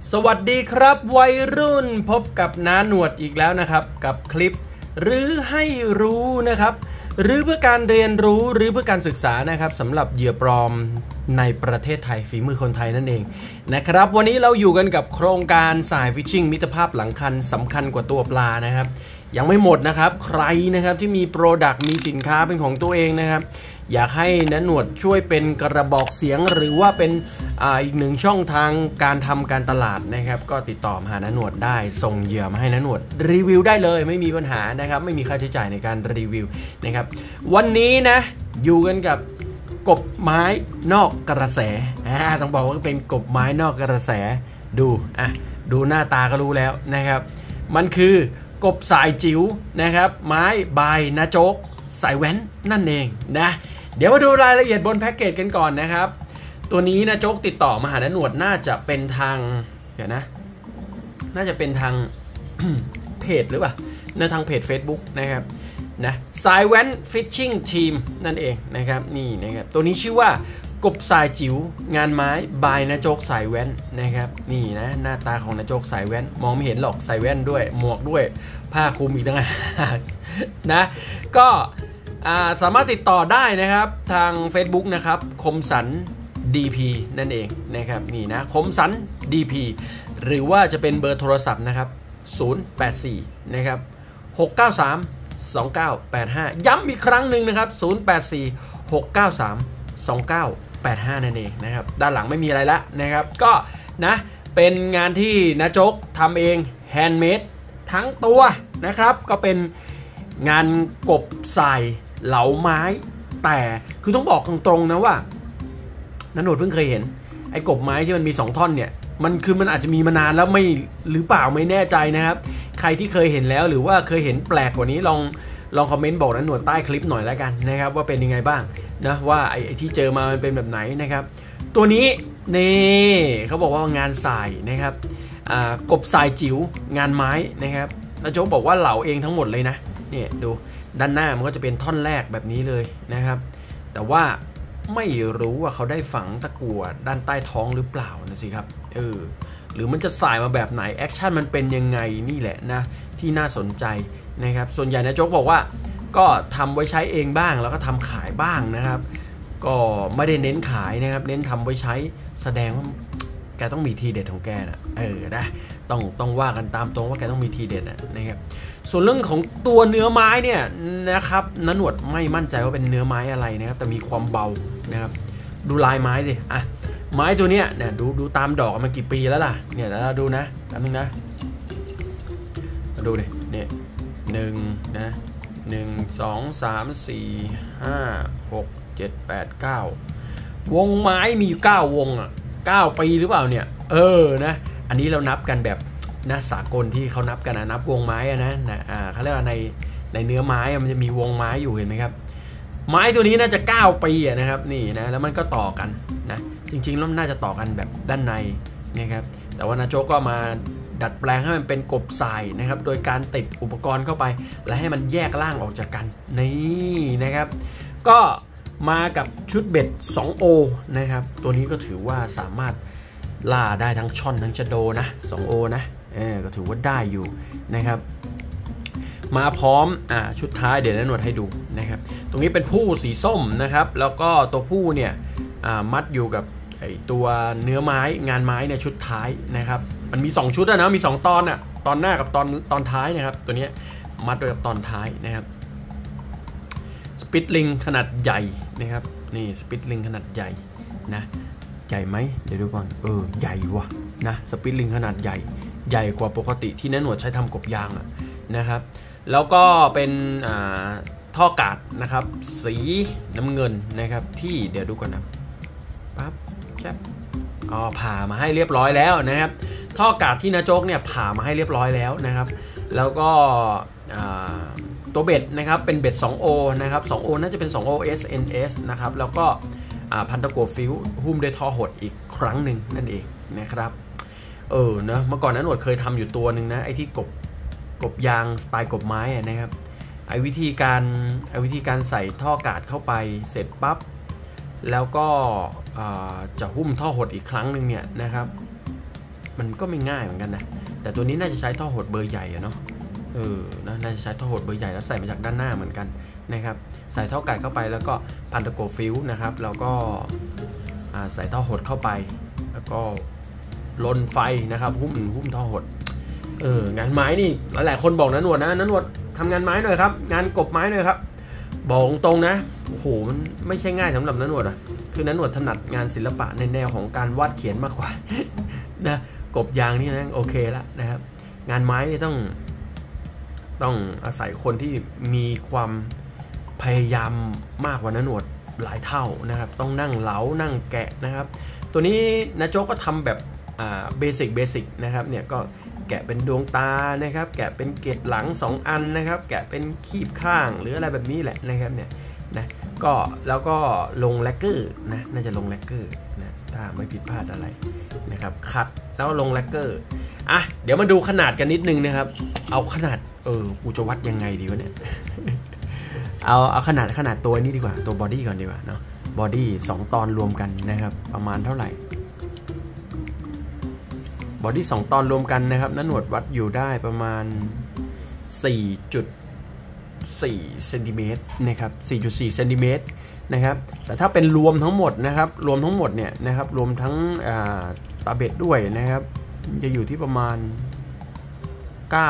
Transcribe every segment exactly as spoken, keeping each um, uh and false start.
สวัสดีครับวัยรุ่นพบกับน้าหนวดอีกแล้วนะครับกับคลิปหรือให้รู้นะครับหรือเพื่อการเรียนรู้หรือเพื่อการศึกษานะครับสำหรับเหยื่อปลอมในประเทศไทยฝีมือคนไทยนั่นเองนะครับวันนี้เราอยู่กันกับโครงการสายฟิชชิ่งมิตรภาพหลังคันสำคัญกว่าตัวปลานะครับยังไม่หมดนะครับใครนะครับที่มีโปรดักต์มีสินค้าเป็นของตัวเองนะครับอยากให้น้าหนวดช่วยเป็นกระบอกเสียงหรือว่าเป็น อ่า อีกหนึ่งช่องทางการทำการตลาดนะครับก็ติดต่อมาหาน้าหนวดได้ส่งเหยื่อมาให้น้าหนวดรีวิวได้เลยไม่มีปัญหานะครับไม่มีค่าใช้จ่ายในการรีวิวนะครับวันนี้นะอยู่กันกับกบไม้นอกกระแสอ่าต้องบอกว่าเป็นกบไม้นอกกระแสดูอ่ะดูหน้าตาก็รู้แล้วนะครับมันคือกบสายจิ๋วนะครับไม้บายนาโจ๊กสายแว้นนั่นเองนะเดี๋ยวมาดูรายละเอียดบนแพ็กเกจกันก่อนนะครับตัวนี้นะโจ๊กติดต่อมาหาน้าหนวดน่าจะเป็นทางเดี๋ยวนะน่าจะเป็นทาง เพจหรือเปล่าในทางเพจ Facebook นะครับนะสายแว้นฟิชชิ่งทีมนั่นเองนะครับนี่นะครับตัวนี้ชื่อว่ากบสายจิ๋วงานไม้บายนาโจ๊กสายแว้นนะครับนี่นะหน้าตาของนาโจ๊กสายแว้นมองไม่เห็นหรอกใส่แว่นด้วยหมวกด้วยผ้าคลุมอีกต่างหากนะก็สามารถติดต่อได้นะครับทาง Facebook นะครับคมสัน ดี พี นั่นเองนะครับนี่นะคมสัน ดี พี หรือว่าจะเป็นเบอร์โทรศัพท์นะครับศูนย์ แปด สี่ นะครับหก เก้า สาม สอง เก้า แปด ห้าย้ำอีกครั้งหนึ่งนะครับศูนย์ แปด สี่ หก เก้า สาม สอง เก้า แปด ห้านั่นเองนะครับด้านหลังไม่มีอะไรละนะครับก็นะเป็นงานที่นาโจ๊กทำเองแฮนด์เมดทั้งตัวนะครับก็เป็นงานกบใส่เหลาไม้แต่คือต้องบอกตรงๆนะว่าน้าหนวดเพิ่งเคยเห็นไอ้กบไม้ที่มันมีสองท่อนเนี่ยมันคือมันอาจจะมีมานานแล้วไม่หรือเปล่าไม่แน่ใจนะครับใครที่เคยเห็นแล้วหรือว่าเคยเห็นแปลกกว่านี้ลองลองคอมเมนต์บอกน้าหนวดใต้คลิปหน่อยแล้วกันนะครับว่าเป็นยังไงบ้างนะว่าไอ้ที่เจอมามันเป็นแบบไหนนะครับตัวนี้นี่เขาบอกว่างานสายนะครับอ่ากบสายจิ๋วงานไม้นะครับน้าโจ๊กบอกว่าเหลาเองทั้งหมดเลยนะเนี่ยดูด้านหน้ามันก็จะเป็นท่อนแรกแบบนี้เลยนะครับแต่ว่าไม่รู้ว่าเขาได้ฝังตะกั่วด้านใต้ท้องหรือเปล่านะสิครับเออหรือมันจะสายมาแบบไหนแอคชั่นมันเป็นยังไงนี่แหละนะที่น่าสนใจนะครับส่วนใหญ่นะโจ๊กบอกว่าก็ทำไว้ใช้เองบ้างแล้วก็ทำขายบ้างนะครับก็ไม่ได้เน้นขายนะครับเน้นทำไว้ใช้แสดงว่าแกต้องมีทีเด็ดของแกนะเออนะต้องต้องว่ากันตามตรงว่าแกต้องมีทีเด็ดนะนะครับส่วนเรื่องของตัวเนื้อไม้เนี่ยนะครับน้าหนวดไม่มั่นใจว่าเป็นเนื้อไม้อะไรนะครับแต่มีความเบานะครับดูลายไม้สิอ่ะไม้ตัวเนี้ยเนี่ยดูดูตามดอกมันกี่ปีแล้วล่ะเนี่ยแล้วดูนะตามนึงนะดูดิเนี่ยหนึ่งนะหนึ่งสองสามสี่ห้าหกเจ็ดแปดเก้าวงไม้มีอยู่เก้าวงอ่ะเก้าปีหรือเปล่าเนี่ยเออนะอันนี้เรานับกันแบบนะสากลที่เขานับกันนะนับวงไม้อะนะนะอ่าเขาเรียกว่าในในเนื้อไม้มันจะมีวงไม้อยู่เห็นไหมครับไม้ตัวนี้น่าจะเก้าปีนะครับนี่นะแล้วมันก็ต่อกันนะจริงๆแล้วน่าจะต่อกันแบบด้านในนะครับแต่ว่านาโจ๊กก็มาดัดแปลงให้มันเป็นกบสายนะครับโดยการติดอุปกรณ์เข้าไปและให้มันแยกล่างออกจากกันนี่นะครับก็มากับชุดเบ็ด สองโอ นะครับตัวนี้ก็ถือว่าสามารถล่าได้ทั้งช่อนทั้งชะโดนะ สองโอ นะเออก็ถือว่าได้อยู่นะครับมาพร้อมอ่าชุดท้ายเดี๋ยวน้าหนวดให้ดูนะครับตรงนี้เป็นผู้สีส้มนะครับแล้วก็ตัวผู้เนี่ยอ่ามัดอยู่กับไอตัวเนื้อไม้งานไม้เนี่ยชุดท้ายนะครับมันมีสองชุดนะมีสองตอนอ่ะตอนหน้ากับตอนตอนท้ายนะครับตัวนี้มัดด้วยกับตอนท้ายนะครับสปิตลิงขนาดใหญ่นะครับนี่สปิตลิงขนาดใหญ่นะใหญ่ไหมเดี๋ยวดูก่อนเออใหญ่ว่ะนะสปิตลิงขนาดใหญ่ใหญ่กว่าปกติที่น้าหนวดใช้ทำกบยางอะนะครับแล้วก็เป็นท่อกาดนะครับสีน้ำเงินนะครับที่เดี๋ยวดูก่อนนะปั๊บแจ๊บอ๋อผ่ามาให้เรียบร้อยแล้วนะครับท่อกาดที่นาโจ๊กเนี่ยผ่ามาให้เรียบร้อยแล้วนะครับแล้วก็ตัวเบ็ดนะครับเป็นเบ็ด สองโอ นะครับ สองโอ น่าจะเป็น สองโอ เอส เอ็น เอส นะครับแล้วก็พันตะกั่วฟิวหุ้มด้วยท่อหดอีกครั้งหนึ่งนั่นเองนะครับเออนะเมื่อก่อนน้าหนวดเคยทำอยู่ตัวหนึ่งนะไอ้ที่กบกบยางสไตล์กบไม้นะครับไอ้วิธีการไอ้วิธีการใส่ท่อกาดเข้าไปเสร็จปั๊บแล้วก็จะหุ้มท่อหดอีกครั้งหนึ่งเนี่ยนะครับมันก็ไม่ง่ายเหมือนกันนะแต่ตัวนี้น่าจะใช้ท่อหดเบอร์ใหญ่อะเนาะเออนะน่าจะใช้ท่อหดเบอร์ใหญ่แล้วใส่มาจากด้านหน้าเหมือนกันนะครับใส่ท่อไก่เข้าไปแล้วก็พันตะโกฟิวนะครับแล้วก็ใส่ท่อหดเข้าไปแล้วก็ลนไฟนะครับหุ้มหุ้มท่อหดเอองานไม้นี่หลายๆคนบอกนะหนวดนะนะหนวดทำงานไม้หน่อยครับงานกบไม้หน่อยครับบอกตรงนะโอ้โหมันไม่ใช่ง่ายสำหรับนะหนวดอ่ะคือนะหนวดถนัดงานศิลปะในแนวของการวาดเขียนมากกว่านะกบยางนี่นะโอเคแล้วนะครับงานไม้นี่ต้องต้องอาศัยคนที่มีความพยายามมากกว่านะหนวดหลายเท่านะครับต้องนั่งเหลานั่งแกะนะครับตัวนี้นะโจ๊กก็ทำแบบอ่าเบสิกเบสิกนะครับเนี่ยก็แกะเป็นดวงตานะครับแกะเป็นเกล็ดหลังสองอันนะครับแกะเป็นคีบข้างหรืออะไรแบบนี้แหละนะครับเนี่ยนะก็แล้วก็ลงแลกเกอร์นะน่าจะลงแลกเกอร์นะถ้าไม่ผิดพลาดอะไรนะครับคัดแล้วลงแลกเกอร์อ่ะเดี๋ยวมาดูขนาดกันนิดนึงนะครับเอาขนาดเออกูจะวัดยังไงดีวะเนี่ย เอาเอาขนาดขนาดตัวนี้ดีกว่าตัวบอดี้ก่อนดีกว่าเนาะบอดี้สองตอนรวมกันนะครับประมาณเท่าไหร่บอดี้สองตอนรวมกันนะครับน้าหนวดวัดอยู่ได้ประมาณ สี่จุดสี่ เซนติเมตรนะครับ สี่จุดสี่ เซนติเมตรนะครับแต่ถ้าเป็นรวมทั้งหมดนะครับรวมทั้งหมดเนี่ยนะครับรวมทั้งตาเบ็ดด้วยนะครับจะอยู่ที่ประมาณ เก้า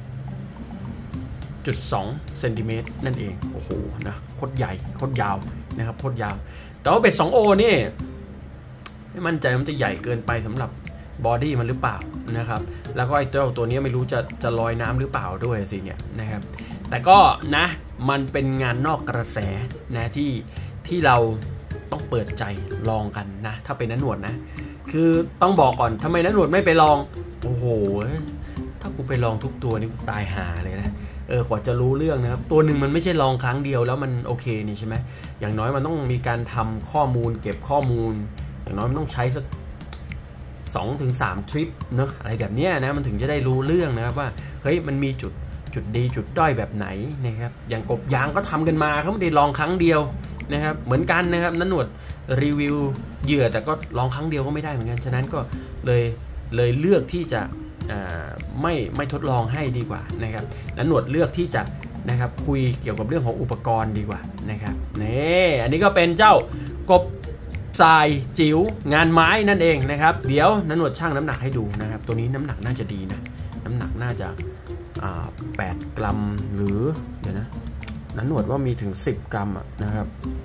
จุดสอง เซนติเมตรนั่นเองโอ้โหนะโคตรใหญ่โคตรยาวนะครับโคตรยาวแต่ว่าเบ็ด สองโอ นี่ไม่มั่นใจมันจะใหญ่เกินไปสำหรับบอดี้มันหรือเปล่านะครับแล้วก็ไอ้เจ้าตัวนี้ไม่รู้จะจะลอยน้ำหรือเปล่าด้วยสิเนี่ยนะครับแต่ก็นะมันเป็นงานนอกกระแสนะที่ที่เราต้องเปิดใจลองกันนะถ้าเป็นน้าหนวดนะคือต้องบอกก่อนทำไมน้าหนวดไม่ไปลองโอ้โหถ้ากูไปลองทุกตัวนี่กูตายหาเลยนะเออกว่าจะรู้เรื่องนะครับตัวหนึ่งมันไม่ใช่ลองครั้งเดียวแล้วมันโอเคนี่ใช่ไหมอย่างน้อยมันต้องมีการทำข้อมูลเก็บข้อมูลอย่างน้อยมันต้องใช้สักสองถึงสามทริปเนอะอะไรแบบนี้นะมันถึงจะได้รู้เรื่องนะครับว่าเฮ้ยมันมีจุดจุดดีจุดด้อยแบบไหนนะครับอย่างกบยางก็ทำกันมาเขาไม่ได้ลองครั้งเดียวนะครับเหมือนกันนะครับน้าหนวดรีวิวเหยื่อแต่ก็ลองครั้งเดียวก็ไม่ได้เหมือนกันฉะนั้นก็เลยเลยเลือกที่จะไม่ไม่ทดลองให้ดีกว่านะครับน้าหนวดเลือกที่จะนะครับคุยเกี่ยวกับเรื่องของอุปกรณ์ดีกว่านะครับนี่อันนี้ก็เป็นเจ้ากบทรายจิ๋วงานไม้นั่นเองนะครับเดี๋ยวน้าหนวดชั่งน้ำหนักให้ดูนะครับตัวนี้น้ำหนักน่าจะดีนะน้ำหนักน่าจะแปดกรัมหรือเดี๋ยวนะน้าหนวดว่ามีถึงสิบกรัมนะครับ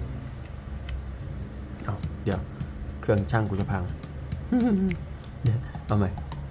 เอาเดี๋ยวเครื่องชั่งกูจะพัง เอาใหม่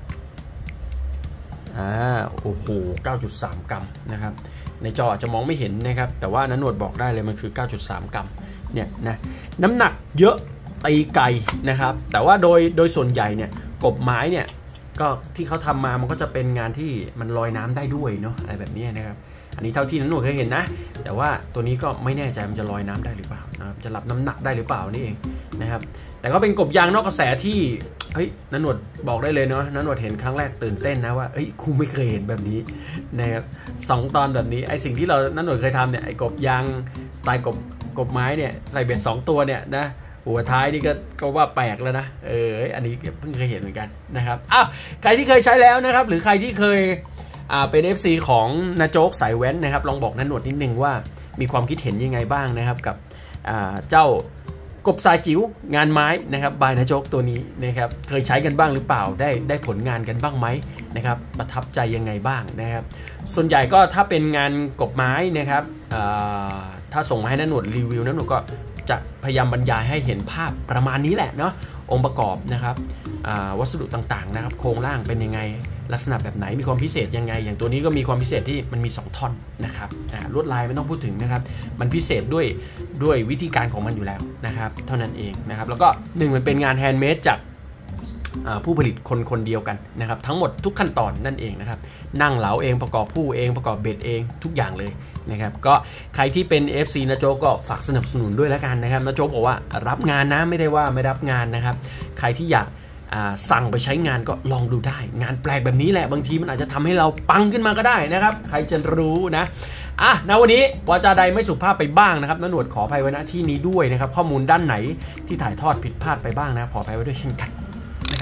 อ่าโอ้โห เก้าจุดสาม กรัมนะครับในจออาจจะมองไม่เห็นนะครับแต่ว่าน้าหนวดบอกได้เลยมันคือ เก้าจุดสาม กรัมเนี่ยนะน้ำหนักเยอะตีไก่นะครับแต่ว่าโดยโดยส่วนใหญ่เนี่ยกบไม้เนี่ยก็ที่เขาทำมามันก็จะเป็นงานที่มันลอยน้ำได้ด้วยเนาะอะไรแบบนี้นะครับอันนี้เท่าที่น้าหนวดเคยเห็นนะแต่ว่าตัวนี้ก็ไม่แน่ใจมันจะลอยน้ำได้หรือเปล่านะครับจะรับน้ำหนักได้หรือเปล่านี่เองนะครับแต่ก็เป็นกบยางนอกกระแสที่เฮ้ยน้าหนวดบอกได้เลยเนาะน้าหนวดเห็นครั้งแรกตื่นเต้นนะว่าเฮ้ยครูไม่เคยเห็นแบบนี้นะครับสองตอนแบบนี้ไอสิ่งที่เราน้าหนวดเคยทำเนี่ยไอกบยางสไตล์กบกบไม้เนี่ยใส่เบ็ดสองตัวเนี่ยนะหัวท้ายนี่ก็ก็ว่าแปลกแล้วนะเอออันนี้เพิ่งเคยเห็นเหมือนกันนะครับอ้าวใครที่เคยใช้แล้วนะครับหรือใครที่เคยอ่าเป็น เอฟ ซี ของนาโจ๊กสายแว้นนะครับลองบอกน้าหนวดนิดนึงว่ามีความคิดเห็นยังไงบ้างนะครับกับอ่าเจ้ากบทรายจิ๋วงานไม้นะครับบายนาโจ๊กตัวนี้นะครับเคยใช้กันบ้างหรือเปล่าได้ได้ผลงานกันบ้างไหมนะครับประทับใจยังไงบ้างนะครับส่วนใหญ่ก็ถ้าเป็นงานกบไม้นะครับถ้าส่งมาให้น้าหนวดรีวิวน้าหนวดก็จะพยายามบรรยายให้เห็นภาพประมาณนี้แหละเนาะองค์ประกอบนะครับวัสดุต่างๆนะครับโครงร่างเป็นยังไงลักษณะแบบไหนมีความพิเศษยังไงอย่างตัวนี้ก็มีความพิเศษที่มันมีสองท่อนนะครับลวดลายไม่ต้องพูดถึงนะครับมันพิเศษด้วยด้วยวิธีการของมันอยู่แล้วนะครับเท่านั้นเองนะครับแล้วก็หนึ่งมันเป็นงานแฮนด์เมดจากผู้ผลิตคนคนเดียวกันนะครับทั้งหมดทุกขั้นตอนนั่นเองนะครับนั่งเหลาเองประกอบผู้เองประกอบเบ็ดเองทุกอย่างเลยนะครับก็ใครที่เป็น เอฟ ซี นาโจ๊กก็ฝากสนับสนุนด้วยแล้วกันนะครับนาโจ๊กบอกว่ารับงานนะไม่ได้ว่าไม่รับงานนะครับใครที่อยากสั่งไปใช้งานก็ลองดูได้งานแปลกแบบนี้แหละบางทีมันอาจจะทำให้เราปังขึ้นมาก็ได้นะครับใครจะรู้นะอ่ะณวันนี้วาจาใดไม่สุภาพไปบ้างนะครับน้าหนวดขออภัยไว้ณที่นี้ด้วยนะครับข้อมูลด้านไหนที่ถ่ายทอดผิดพลาดไปบ้างนะขออภัยไว้ด้วยเช่นกันนะครับ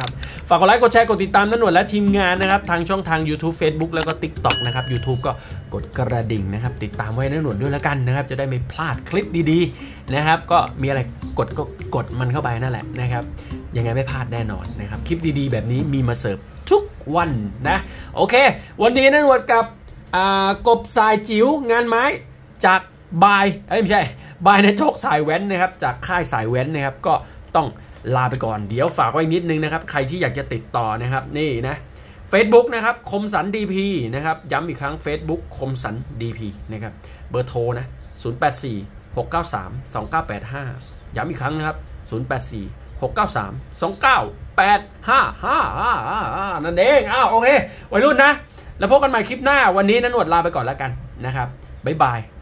ฝากกดไลค์กดแชร์กดติดตามน้าหนวดและทีมงานนะครับทางช่องทาง YouTube Facebook แล้วก็ TikTok นะครับ YouTube ก็กดกระดิ่งนะครับติดตามไว้น้าหนวดด้วยแล้วกันนะครับจะได้ไม่พลาดคลิปดีๆนะครับก็มีอะไรกดก็กดมันเข้าไปนั่นแหละนะครับยังไงไม่พลาดแน่นอนนะครับคลิปดีๆแบบนี้มีมาเสิร์ฟทุกวันนะโอเควันนี้น้าหนวดกับกบสายจิ๋วงานไม้จากบายเอ้ยไม่ใช่บายในโชคสายแว้นนะครับจากค่ายสายแว้นนะครับก็ต้องลาไปก่อนเดี๋ยวฝากไว้นิดนึงนะครับใครที่อยากจะติดต่อนะครับนี่นะ Facebook นะครับคมสัน ดี พี นะครับย้ำอีกครั้ง Facebook คมสัน ดี พี นะครับเบอร์โทรนะศูนย์ แปด สี่ หก เก้า สาม สอง เก้า แปด ห้าย้ำอีกครั้งนะครับศูนย์ แปด สี่ หก เก้า สาม สอง เก้า แปด ห้า ห้า ห้า ห้านั่นเองอ้าวโอเควัยรุ่นนะแล้วพบกันใหม่คลิปหน้าวันนี้น้าหนวดลาไปก่อนแล้วกันนะครับบ๊ายบาย